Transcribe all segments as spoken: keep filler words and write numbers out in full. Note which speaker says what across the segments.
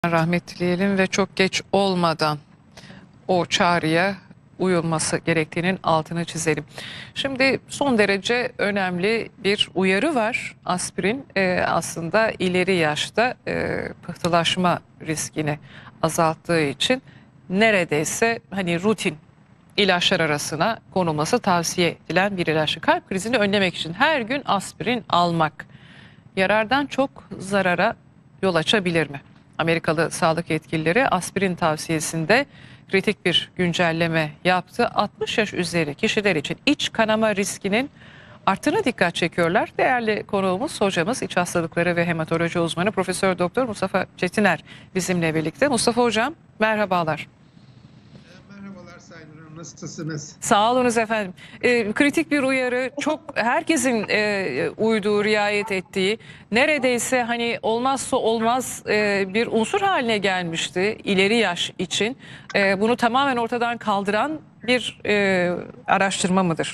Speaker 1: Rahmet dileyelim ve çok geç olmadan o çağrıya uyulması gerektiğinin altını çizelim. Şimdi son derece önemli bir uyarı var. Aspirin e, aslında ileri yaşta e, pıhtılaşma riskini azalttığı için neredeyse hani rutin ilaçlar arasına konulması tavsiye edilen bir ilaç. Kalp krizini önlemek için her gün aspirin almak yarardan çok zarara yol açabilir mi? Amerikalı sağlık yetkilileri aspirin tavsiyesinde kritik bir güncelleme yaptı. altmış yaş üzeri kişiler için iç kanama riskinin arttığına dikkat çekiyorlar. Değerli konuğumuz, hocamız, iç hastalıkları ve hematoloji uzmanı Profesör Doktor Mustafa Çetiner bizimle birlikte. Mustafa Hocam, merhabalar.
Speaker 2: Merhabalar Sayın Hanım, nasılsınız?
Speaker 1: Sağ olunuz efendim. E, kritik bir uyarı, çok herkesin e, uyduğu, riayet ettiği, neredeyse hani olmazsa olmaz e, bir unsur haline gelmişti ileri yaş için. E, bunu tamamen ortadan kaldıran bir e, araştırma mıdır?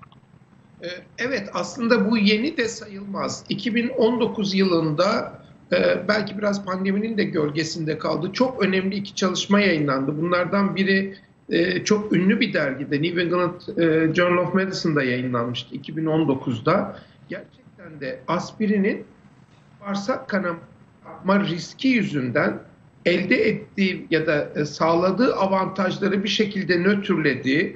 Speaker 2: Evet, aslında bu yeni de sayılmaz. iki bin on dokuz yılında belki biraz pandeminin de gölgesinde kaldı. Çok önemli iki çalışma yayınlandı. Bunlardan biri çok ünlü bir dergide, New England Journal of Medicine'da yayınlanmıştı iki bin on dokuzda. Gerçekten de aspirinin bağırsak kanama riski yüzünden elde ettiği ya da sağladığı avantajları bir şekilde nötrlediği,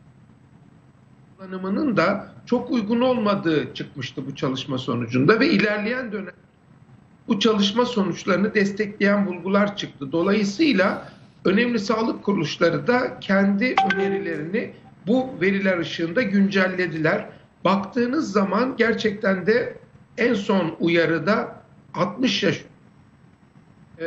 Speaker 2: kullanımının da çok uygun olmadığı çıkmıştı bu çalışma sonucunda ve ilerleyen dönem bu çalışma sonuçlarını destekleyen bulgular çıktı. Dolayısıyla önemli sağlık kuruluşları da kendi önerilerini bu veriler ışığında güncellediler. Baktığınız zaman gerçekten de en son uyarıda altmış yaş e,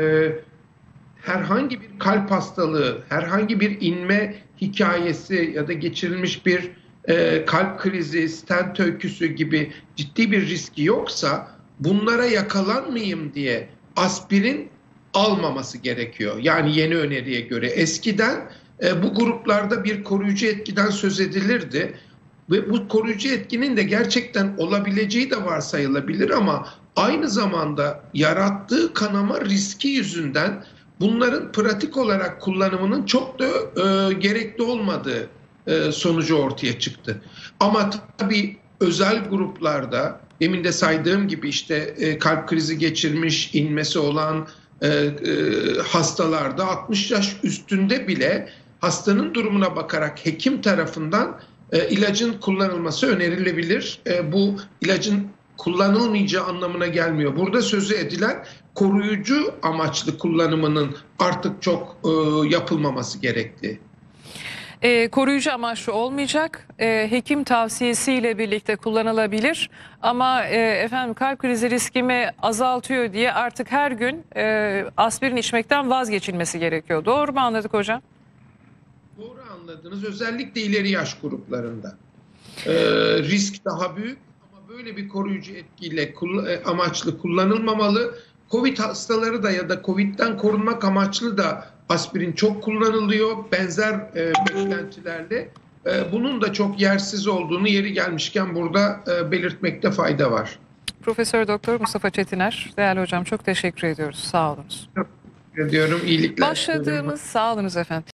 Speaker 2: herhangi bir kalp hastalığı, herhangi bir inme hikayesi ya da geçirilmiş bir e, kalp krizi, stent öyküsü gibi ciddi bir riski yoksa bunlara yakalanmayayım diye aspirin almaması gerekiyor. Yani yeni öneriye göre. Eskiden e, bu gruplarda bir koruyucu etkiden söz edilirdi. Ve bu koruyucu etkinin de gerçekten olabileceği de varsayılabilir ama aynı zamanda yarattığı kanama riski yüzünden bunların pratik olarak kullanımının çok da e, gerekli olmadığı e, sonucu ortaya çıktı. Ama tabii özel gruplarda, demin de saydığım gibi işte e, kalp krizi geçirmiş, inmesi olan e, e, hastalarda altmış yaş üstünde bile hastanın durumuna bakarak hekim tarafından e, ilacın kullanılması önerilebilir. E, bu ilacın kullanılmayacağı anlamına gelmiyor. Burada sözü edilen koruyucu amaçlı kullanımının artık çok e, yapılmaması gerektiği.
Speaker 1: E, koruyucu amaçlı olmayacak, e, hekim tavsiyesiyle birlikte kullanılabilir ama e, efendim kalp krizi riskimi azaltıyor diye artık her gün e, aspirin içmekten vazgeçilmesi gerekiyor. Doğru mu anladık hocam?
Speaker 2: Doğru anladınız. Özellikle ileri yaş gruplarında e, risk daha büyük ama böyle bir koruyucu etkiyle kull amaçlı kullanılmamalı. Covid hastaları da ya da Covid'den korunmak amaçlı da aspirin çok kullanılıyor. Benzer e, beklentilerle e, bunun da çok yersiz olduğunu yeri gelmişken burada e, belirtmekte fayda var.
Speaker 1: Profesör Doktor Mustafa Çetiner, değerli hocam, çok teşekkür ediyoruz. Sağ olunuz.
Speaker 2: Çok teşekkür ediyorum. İyilikler.
Speaker 1: Başladığımız, sağ olunuz efendim.